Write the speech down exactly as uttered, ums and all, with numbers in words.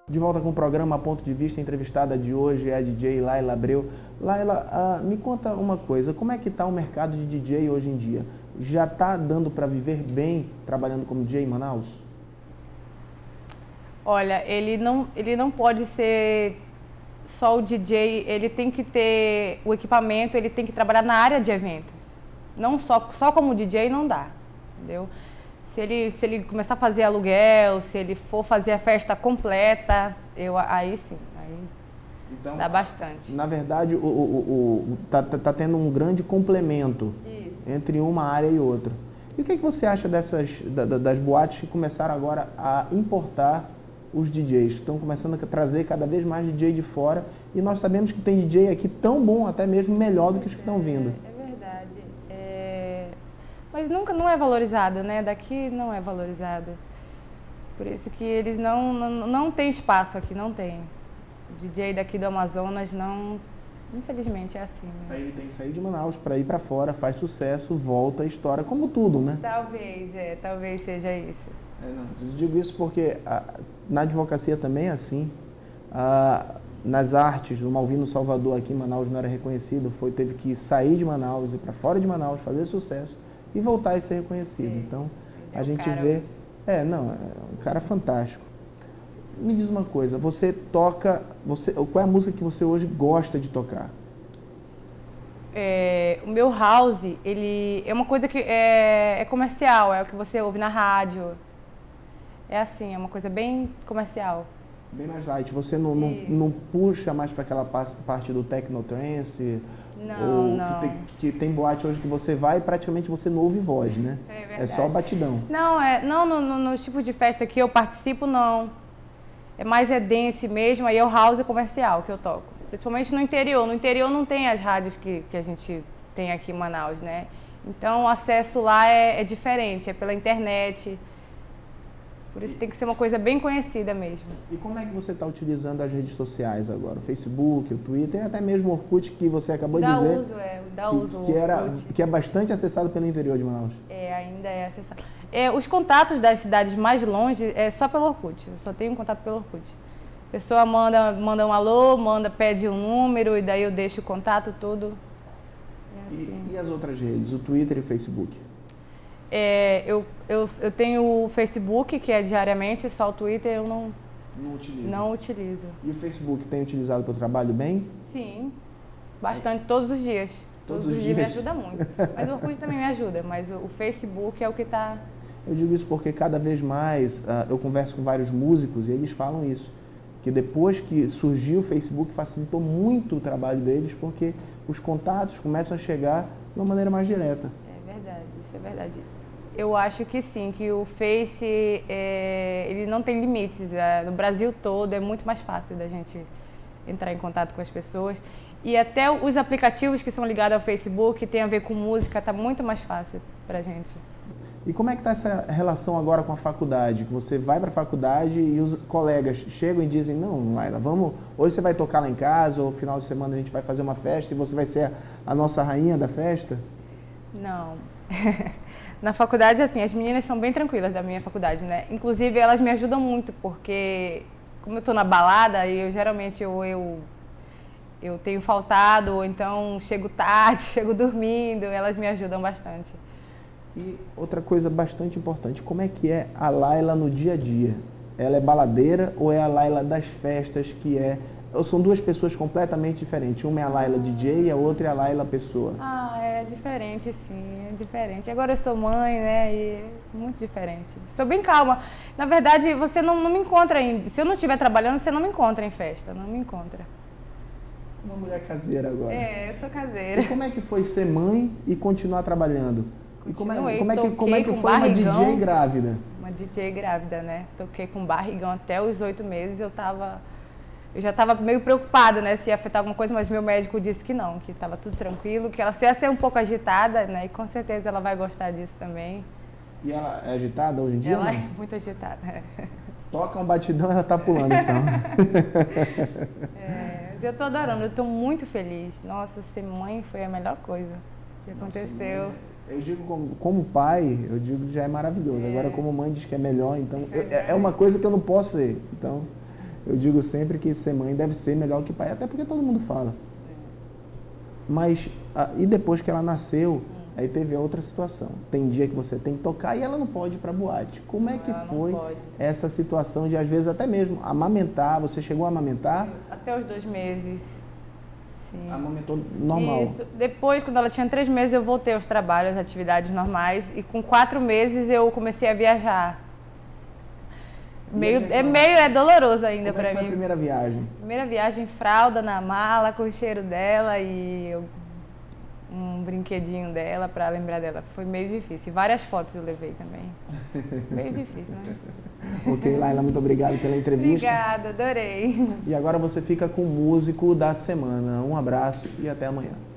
De volta com o programa Ponto de Vista, a entrevistada de hoje é a D J Laila Abreu. Laila, uh, me conta uma coisa, como é que está o mercado de D J hoje em dia? Já está dando para viver bem trabalhando como D J em Manaus? Olha, ele não, ele não pode ser só o D J, ele tem que ter o equipamento, ele tem que trabalhar na área de eventos. Não só, só como D J não dá, entendeu? Se ele, se ele começar a fazer aluguel, se ele for fazer a festa completa, eu, aí sim, aí então, dá bastante. Na verdade, o, o, o, tá, tá tendo um grande complemento Isso. entre uma área e outra. E o que, é que você acha dessas, da, das boates que começaram agora a importar os D Js? Estão começando a trazer cada vez mais D J de fora e nós sabemos que tem D J aqui tão bom, até mesmo melhor do que os que estão vindo. Mas nunca não é valorizado, né? Daqui não é valorizado. Por isso que eles não, não, não tem espaço aqui, não tem. O D J daqui do Amazonas não... Infelizmente é assim. Né? Aí ele tem que sair de Manaus para ir para fora, faz sucesso, volta, estoura, como tudo, né? Talvez, é. Talvez seja isso. É, não, eu digo isso porque a, na advocacia também é assim. A, nas artes, o Malvino Salvador aqui em Manaus não era reconhecido, foi, teve que sair de Manaus, ir para fora de Manaus, fazer sucesso e voltar a ser reconhecido. Sim. Então, a é gente cara... vê... É, não, é um cara fantástico. Me diz uma coisa, você toca... Você, qual é a música que você hoje gosta de tocar? É, o meu house, ele é uma coisa que é, é comercial, é o que você ouve na rádio. É assim, é uma coisa bem comercial. Bem mais light. Você não, não, não puxa mais para aquela parte do technotrance? Não, ou não. Que tem, que tem boate hoje que você vai e praticamente você não ouve voz, né? É verdade. É só batidão. Não, é, não no, no, nos tipos de festa que eu participo, não. É mais é dance mesmo, aí é o house comercial que eu toco. Principalmente no interior. No interior não tem as rádios que, que a gente tem aqui em Manaus, né? Então o acesso lá é, é diferente, é pela internet. Por isso tem que ser uma coisa bem conhecida mesmo. E como é que você está utilizando as redes sociais agora? O Facebook, o Twitter, até mesmo o Orkut, que você acabou dá de dizer. Uso, é, dá que, uso, que, era, que é bastante acessado pelo interior de Manaus. É, ainda é acessado. É, os contatos das cidades mais longe é só pelo Orkut. Eu só tenho um contato pelo Orkut. A pessoa manda, manda um alô, manda, pede um número e daí eu deixo o contato, tudo. É assim. e, e as outras redes, o Twitter e o Facebook? É, eu, eu, eu tenho o Facebook, que é diariamente, só o Twitter eu não, não, utilizo. não utilizo. E o Facebook tem utilizado para o trabalho bem? Sim, bastante, todos os dias. Todos, todos os dias, dias me ajuda muito. Mas o Orkut também me ajuda, mas o, o Facebook é o que está... Eu digo isso porque cada vez mais uh, eu converso com vários músicos e eles falam isso. Que depois que surgiu o Facebook facilitou muito o trabalho deles porque os contatos começam a chegar de uma maneira mais direta. É verdade, isso é verdade. Eu acho que sim, que o Face, é, ele não tem limites. É, no Brasil todo é muito mais fácil da gente entrar em contato com as pessoas. E até os aplicativos que são ligados ao Facebook, que tem a ver com música, está muito mais fácil para a gente. E como é que está essa relação agora com a faculdade? Você vai para a faculdade e os colegas chegam e dizem, não, Laila, vamos, hoje você vai tocar lá em casa, ou no final de semana a gente vai fazer uma festa e você vai ser a, a nossa rainha da festa? Não. Na faculdade, assim, as meninas são bem tranquilas da minha faculdade, né? Inclusive, elas me ajudam muito, porque como eu estou na balada, eu geralmente eu, eu, eu tenho faltado, ou então chego tarde, chego dormindo, elas me ajudam bastante. E outra coisa bastante importante, como é que é a Laila no dia a dia? Ela é baladeira ou é a Laila das festas, que é... São duas pessoas completamente diferentes. Uma é a Laila D J e a outra é a Laila pessoa. Ah, é diferente, sim, é diferente. Agora eu sou mãe, né, e é muito diferente. Sou bem calma. Na verdade, você não, não me encontra em... Se eu não estiver trabalhando, você não me encontra em festa, não me encontra. Uma mulher caseira agora. É, eu sou caseira. E como é que foi ser mãe e continuar trabalhando? E como é, como é que, como é que foi barrigão, uma D J grávida? Uma D J grávida, né? Toquei com barrigão até os oito meses, eu tava... Eu já estava meio preocupada, né, se ia afetar alguma coisa, mas meu médico disse que não, que estava tudo tranquilo, que ela só ia ser um pouco agitada, né, e com certeza ela vai gostar disso também. E ela é agitada hoje em dia? Ela não? é muito agitada. Toca um batidão, ela tá pulando, então. É, eu tô adorando, eu tô muito feliz. Nossa, ser mãe foi a melhor coisa que Nossa, aconteceu. Mãe, eu digo como, como pai, eu digo que já é maravilhoso. É. Agora como mãe diz que é melhor, então é, eu, é uma coisa que eu não posso ser. Então Eu digo sempre que ser mãe deve ser melhor que pai, até porque todo mundo fala. Mas, ah, e depois que ela nasceu, aí teve outra situação. Tem dia que você tem que tocar e ela não pode ir para boate. Como é que Ela não foi pode. essa situação de, às vezes, até mesmo amamentar? Você chegou a amamentar? Até os dois meses. Sim. Amamentou normal? Isso. Depois, quando ela tinha três meses, eu voltei aos trabalhos, às atividades normais. E com quatro meses eu comecei a viajar. Meio, é meio é doloroso ainda Como é para que foi mim. a primeira viagem? Primeira viagem, fralda na mala, com o cheiro dela e eu, um brinquedinho dela para lembrar dela. Foi meio difícil. E várias fotos eu levei também. Meio difícil, né? Ok, Laila, muito obrigado pela entrevista. Obrigada, adorei. E agora você fica com o músico da semana. Um abraço e até amanhã.